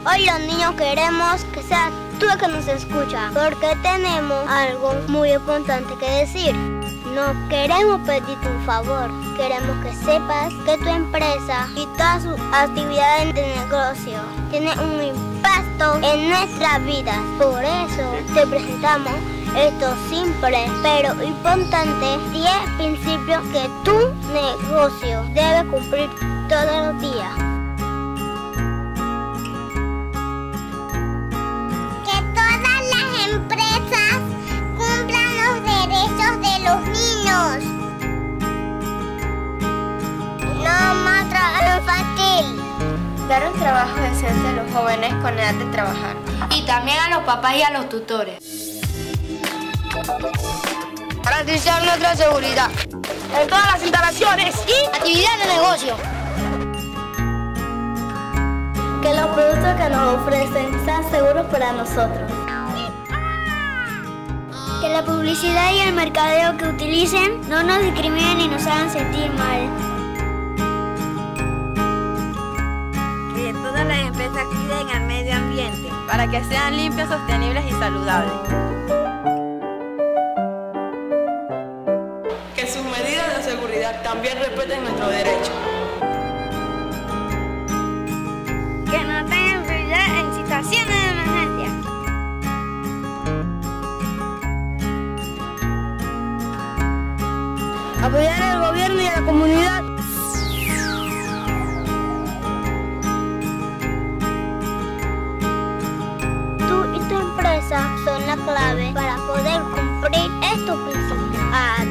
Hoy los niños queremos que seas tú el que nos escucha, porque tenemos algo muy importante que decir. No queremos pedirte un favor, queremos que sepas que tu empresa y todas sus actividades de negocio tienen un impacto en nuestras vidas. Por eso te presentamos estos simples pero importantes 10 principios que tu negocio debe cumplir todos los días. Que todas las empresas cumplan los derechos de los niños. No más trabajo infantil. Dar un trabajo decente a los jóvenes con edad de trabajar. Y también a los papás y a los tutores. Garantizar nuestra seguridad en todas las instalaciones y actividades de negocio. Que los productos que nos ofrecen sean seguros para nosotros. Que la publicidad y el mercadeo que utilicen no nos discriminen y nos hagan sentir mal. Que todas las empresas cuiden al medio ambiente para que sean limpios, sostenibles y saludables. Que sus medidas de seguridad también respeten nuestros derechos. Que no tengan prioridad en situaciones de emergencia. Apoyar al gobierno y a la comunidad. Tú y tu empresa son la clave para poder cumplir estos principios.